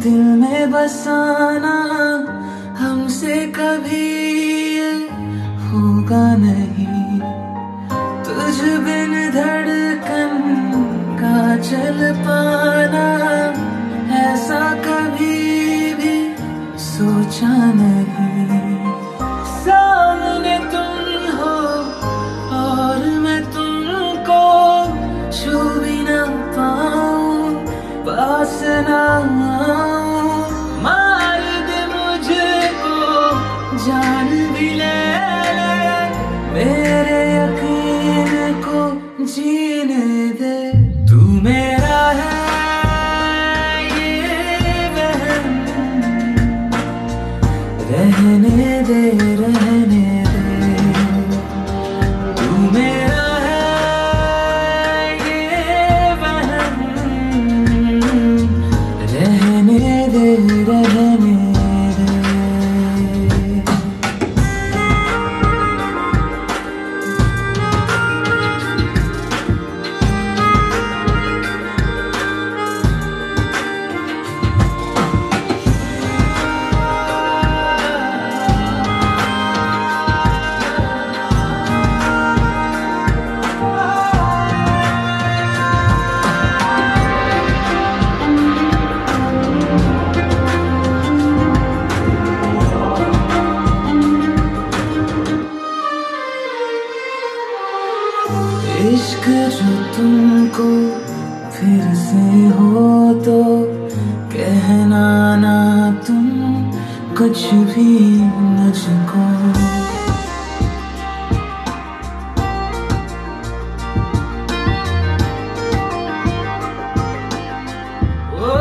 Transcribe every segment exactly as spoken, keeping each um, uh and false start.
दिल में बसाना हमसे कभी ये होगा नहीं। तुझ बिन धड़कन का चल पाना ऐसा कभी भी सोचा नहीं। सामने तुम हो और मैं तुमको छू भी ना पाऊं, पास ना आऊं। मार दे मुझको जान भी ले ले, मेरे यकीन को जीने दे। तू मेरा है ये वहम, रहने दे रहने दे। तू मेरा है ये वहम, रहने दे रहने दे। इश्क जो तुमको फिर से हो तो कहना ना तुम कुछ भी मुझको। ओ,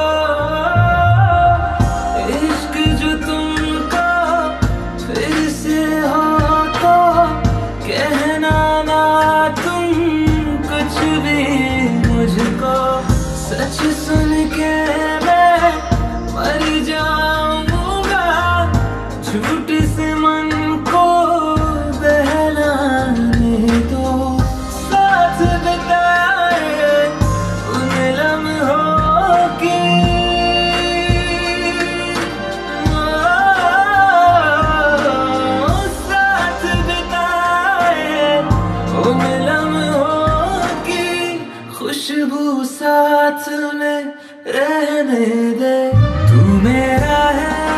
इश्क जो तुमको फिर से हो तो कहना ना कुछ भी मुझको। सच सुन के मैं मर जाऊंगा, झूठ से मन को बहलाने दो। साथ बिताए उन लम्हों की, साथ बिताए उन खुशबू साथ में रहने दे। तू मेरा है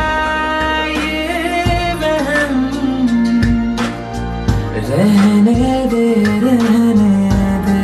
ये वहम, रहने दे रहने दे।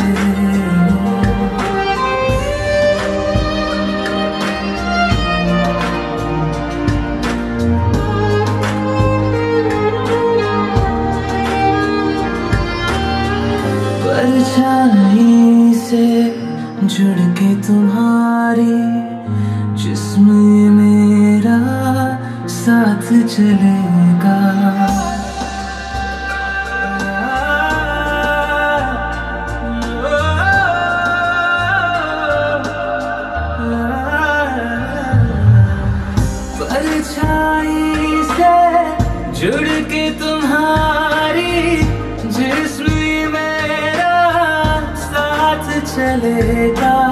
परछाई से जुड़ के तुम्हारी जिस्म मेरा साथ चलेगा। परछाई से जुड़ के तुम्हारी जिस्म चलेगा।